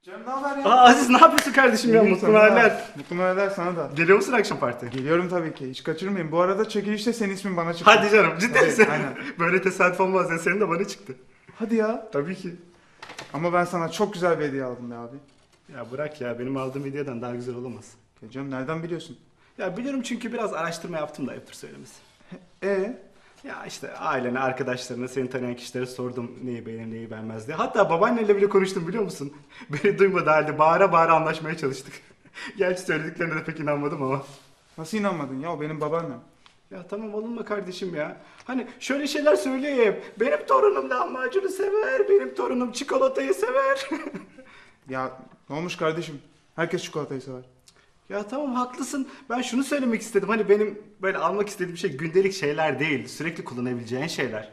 Canım ne haber ya? Aziz ne yapıyorsun kardeşim ya? İyiyim, Mutlu sana da. haller. Mutlu haller sana da. Geliyor musun akşam partiye? Geliyorum tabii ki. Hiç kaçırmayayım. Bu arada çekilişte senin ismin bana çıktı. Hadi canım ciddi Tabii, misin? aynen. Böyle tesadüf olmaz ya, senin de bana çıktı. Hadi ya. Tabii ki. Ama ben sana çok güzel bir hediye aldım be abi. Ya bırak ya, benim aldığım hediyeden daha güzel olamaz. Ya canım nereden biliyorsun? Ya biliyorum çünkü biraz araştırma yaptım da ayıptır söylemesi. E Ya işte ailene, arkadaşlarına, seni tanıyan kişilere sordum neyi beğenir neyi beğenmez diye. Hatta babaannenle bile konuştum biliyor musun? Beni duymadı halde bağıra bağıra anlaşmaya çalıştık. Gerçi söylediklerine de pek inanmadım ama. nasıl inanmadın ya? O benim babaannem. Ya tamam alınma kardeşim ya. Hani şöyle şeyler söyleyeyim. Benim torunum lahmacunu sever, benim torunum çikolatayı sever. Ya ne olmuş kardeşim? Herkes çikolatayı sever. Ya tamam haklısın. Ben şunu söylemek istedim. Hani benim böyle almak istediğim şey gündelik şeyler değil. Sürekli kullanabileceğin şeyler.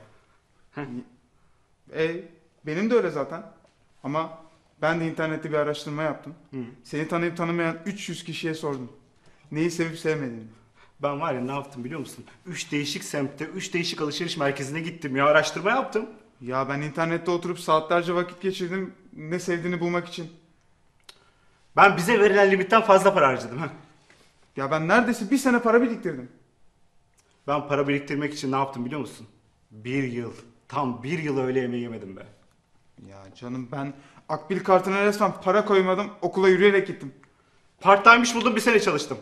Benim de öyle zaten. Ama ben de internette bir araştırma yaptım. Hı. Seni tanıyıp tanımayan 300 kişiye sordum. Neyi sevip sevmediğini. Ben var ya ne yaptım biliyor musun? 3 değişik semtte, 3 değişik alışveriş merkezine gittim ya. Araştırma yaptım. Ya ben internette oturup saatlerce vakit geçirdim ne sevdiğini bulmak için. Ben bize verilen limitten fazla para harcadım. Ya ben neredeyse bir sene para biriktirdim. Ben para biriktirmek için ne yaptım biliyor musun? 1 yıl. Tam 1 yıl öğle yemeği yemedim be. Ya canım ben akbil kartına resmen para koymadım, okula yürüyerek gittim. Part time iş buldum, bir sene çalıştım.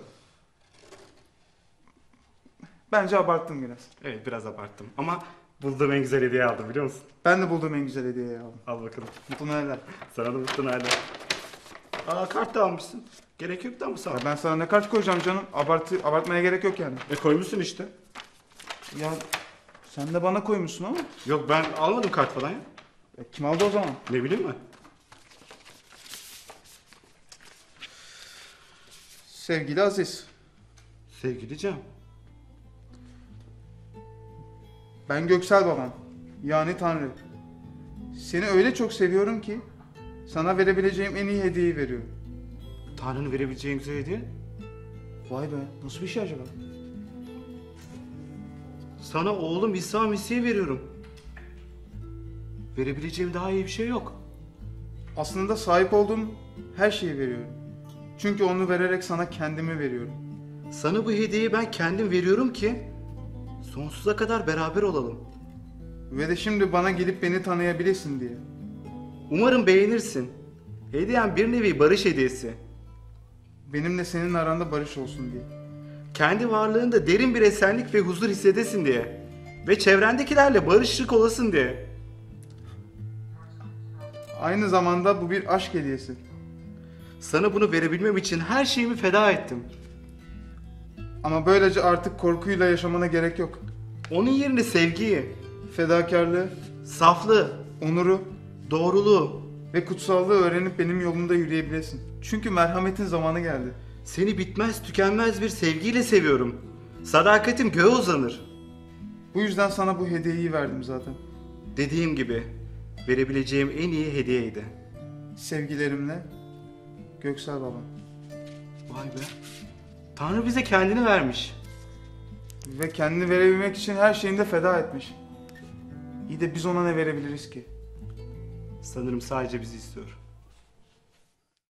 Bence abarttım biraz. Evet biraz abarttım ama bulduğum en güzel hediye aldım biliyor musun? Ben de bulduğum en güzel hediyeyi aldım. Al bakalım. Mutlu Noeller. Sana da mutlu haller. Aa kart da almışsın. Gerek yok da mı sana? Ya ben sana ne kart koyacağım canım? Abartmaya gerek yok yani. Koymuşsun işte. Ya sen de bana koymuşsun ama. Yok ben almadım kart falan ya. Kim aldı o zaman? Ne bileyim ben. Sevgili Aziz. Sevgili Cem. Ben Göksel baban. Yani Tanrı. Seni öyle çok seviyorum ki sana verebileceğim en iyi hediyeyi veriyorum. Tanrı'nın verebileceği en güzel hediye. Vay be, nasıl bir şey acaba? Sana oğlum İsa Mesih'i veriyorum. Verebileceğim daha iyi bir şey yok. Aslında sahip olduğum her şeyi veriyorum. Çünkü onu vererek sana kendimi veriyorum. Sana bu hediyeyi ben kendim veriyorum ki sonsuza kadar beraber olalım. Ve de şimdi bana gelip beni tanıyabilirsin diye. Umarım beğenirsin. Hediyem bir nevi barış hediyesi. Benimle senin aranda barış olsun diye. Kendi varlığında derin bir esenlik ve huzur hissedesin diye. Ve çevrendekilerle barışık olasın diye. Aynı zamanda bu bir aşk hediyesi. Sana bunu verebilmem için her şeyimi feda ettim. Ama böylece artık korkuyla yaşamana gerek yok. Onun yerine sevgiyi, Fedakarlığı, saflığı, onuru doğruluğu, ve kutsallığı öğrenip benim yolumda yürüyebilirsin. Çünkü merhametin zamanı geldi. seni bitmez tükenmez bir sevgiyle seviyorum. Sadakatim göğe uzanır. Bu yüzden sana bu hediyeyi verdim zaten. Dediğim gibi verebileceğim en iyi hediyeydi. Sevgilerimle Göksel babam. Vay be. Tanrı bize kendini vermiş. Ve kendini verebilmek için her şeyini de feda etmiş. İyi de biz ona ne verebiliriz ki? Sanırım sadece bizi istiyor.